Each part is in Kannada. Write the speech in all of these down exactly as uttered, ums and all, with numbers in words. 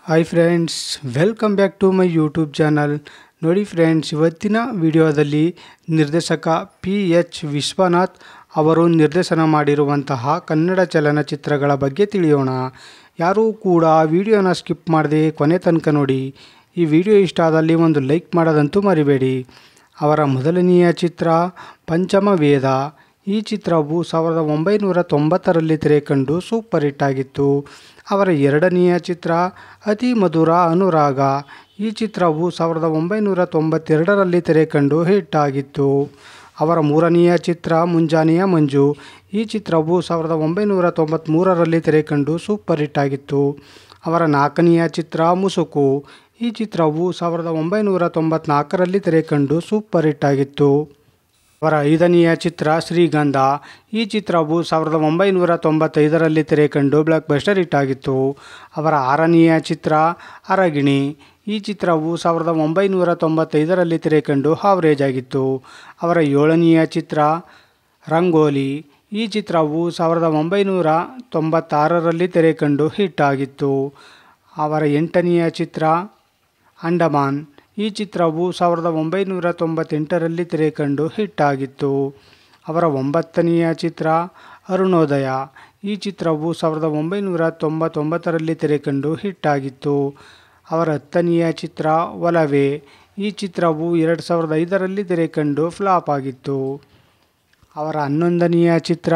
Hi friends, welcome back to my YouTube channel. ನೋಡಿ ಫ್ರೆಂಡ್ಸ್, ಇವತ್ತಿನ ವಿಡಿಯೋದಲ್ಲಿ ನಿರ್ದೇಶಕ ಪಿ ಎಚ್ ವಿಶ್ವನಾಥ್ ಅವರು ನಿರ್ದೇಶನ ಮಾಡಿರುವಂತಹ ಕನ್ನಡ ಚಲನಚಿತ್ರಗಳ ಬಗ್ಗೆ ತಿಳಿಯೋಣ. ಯಾರೂ ಕೂಡ ವಿಡಿಯೋನ ಸ್ಕಿಪ್ ಮಾಡದೆ ಕೊನೆ ತನಕ ನೋಡಿ. ಈ ವಿಡಿಯೋ ಇಷ್ಟ ಆದಲ್ಲಿ ಒಂದು ಲೈಕ್ ಮಾಡೋದಂತೂ ಮರಿಬೇಡಿ. ಅವರ ಮೊದಲನೆಯ ಚಿತ್ರ ಪಂಚಮ ವೇದ. ಈ ಚಿತ್ರವು ಸಾವಿರದ ಒಂಬೈನೂರ ತೊಂಬತ್ತರಲ್ಲಿ ತೆರೆಕಂಡು ಸೂಪರ್ ಹಿಟ್ ಆಗಿತ್ತು. ಅವರ ಎರಡನೆಯ ಚಿತ್ರ ಅತಿ ಮಧುರ ಅನುರಾಗ. ಈ ಚಿತ್ರವು ಸಾವಿರದ ಒಂಬೈನೂರ ತೊಂಬತ್ತೆರಡರಲ್ಲಿ ತೆರೆಕಂಡು ಹಿಟ್ ಆಗಿತ್ತು. ಅವರ ಮೂರನೆಯ ಚಿತ್ರ ಮುಂಜಾನೆಯ ಮಂಜು. ಈ ಚಿತ್ರವು ಸಾವಿರದ ಒಂಬೈನೂರ ತೊಂಬತ್ತ್ಮೂರರಲ್ಲಿ ತೆರೆಕಂಡು ಸೂಪರ್ ಹಿಟ್ ಆಗಿತ್ತು. ಅವರ ನಾಲ್ಕನೆಯ ಚಿತ್ರ ಮುಸುಕು. ಈ ಚಿತ್ರವು ಸಾವಿರದ ಒಂಬೈನೂರ ತೊಂಬತ್ನಾಲ್ಕರಲ್ಲಿ ತೆರೆಕಂಡು ಸೂಪರ್ ಹಿಟ್ ಆಗಿತ್ತು. ಅವರ ಐದನೆಯ ಚಿತ್ರ ಶ್ರೀಗಂಧ. ಈ ಚಿತ್ರವು ಸಾವಿರದ ಒಂಬೈನೂರ ತೊಂಬತ್ತೈದರಲ್ಲಿ ತೆರೆಕಂಡು ಬ್ಲಾಕ್ ಬಸ್ಟರ್ ಹಿಟ್ ಆಗಿತ್ತು. ಅವರ ಆರನೆಯ ಚಿತ್ರ ಅರಗಿಣಿ. ಈ ಚಿತ್ರವು ಸಾವಿರದ ಒಂಬೈನೂರ ತೊಂಬತ್ತೈದರಲ್ಲಿ ತೆರೆಕಂಡು ಹಾವರೇಜ್ ಆಗಿತ್ತು. ಅವರ ಏಳನೆಯ ಚಿತ್ರ ರಂಗೋಲಿ. ಈ ಚಿತ್ರವು ಸಾವಿರದ ಒಂಬೈನೂರ ತೊಂಬತ್ತಾರರಲ್ಲಿ ತೆರೆಕಂಡು ಹಿಟ್ ಆಗಿತ್ತು. ಅವರ ಎಂಟನೆಯ ಚಿತ್ರ ಅಂಡಮಾನ್. ಈ ಚಿತ್ರವು ಸಾವಿರದ ಒಂಬೈನೂರ ತೊಂಬತ್ತೆಂಟರಲ್ಲಿ ತೆರೆಕಂಡು ಹಿಟ್ ಆಗಿತ್ತು. ಅವರ ಒಂಬತ್ತನೆಯ ಚಿತ್ರ ಅರುಣೋದಯ. ಈ ಚಿತ್ರವು ಸಾವಿರದ ಒಂಬೈನೂರ ತೊಂಬತ್ತೊಂಬತ್ತರಲ್ಲಿ ತೆರೆಕಂಡು ಹಿಟ್ ಆಗಿತ್ತು. ಅವರ ಹತ್ತನೆಯ ಚಿತ್ರ ಒಲವೇ. ಈ ಚಿತ್ರವು ಎರಡು ಸಾವಿರದ ಐದರಲ್ಲಿ ತೆರೆಕಂಡು ಫ್ಲಾಪ್ ಆಗಿತ್ತು. ಅವರ ಹನ್ನೊಂದನೆಯ ಚಿತ್ರ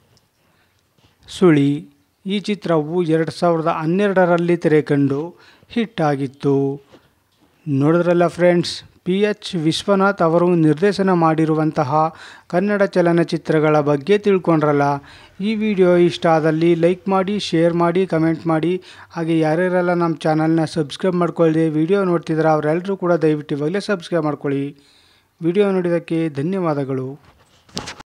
ಸುಳಿ. ಈ ಚಿತ್ರವು ಎರಡು ಸಾವಿರದ ಹನ್ನೆರಡರಲ್ಲಿ ತೆರೆಕಂಡು ಹಿಟ್ ಆಗಿತ್ತು. ನೋಡಿದ್ರಲ್ಲ ಫ್ರೆಂಡ್ಸ್, ಪಿ ಎಚ್ ವಿಶ್ವನಾಥ್ ಅವರು ನಿರ್ದೇಶನ ಮಾಡಿರುವಂತಹ ಕನ್ನಡ ಚಲನಚಿತ್ರಗಳ ಬಗ್ಗೆ ತಿಳ್ಕೊಂಡ್ರಲ್ಲ. ಈ ವಿಡಿಯೋ ಇಷ್ಟ ಆದಲ್ಲಿ ಲೈಕ್ ಮಾಡಿ, ಶೇರ್ ಮಾಡಿ, ಕಮೆಂಟ್ ಮಾಡಿ. ಹಾಗೆ ಯಾರ್ಯಾರೆಲ್ಲ ನಮ್ಮ ಚಾನಲ್ನ ಸಬ್ಸ್ಕ್ರೈಬ್ ಮಾಡ್ಕೊಳ್ಳಿ ವಿಡಿಯೋ ನೋಡ್ತಿದ್ರೆ ಅವರೆಲ್ಲರೂ ಕೂಡ ದಯವಿಟ್ಟು ಇವಾಗಲೇ ಸಬ್ಸ್ಕ್ರೈಬ್ ಮಾಡ್ಕೊಳ್ಳಿ. ವಿಡಿಯೋ ನೋಡಿದ್ದಕ್ಕೆ ಧನ್ಯವಾದಗಳು.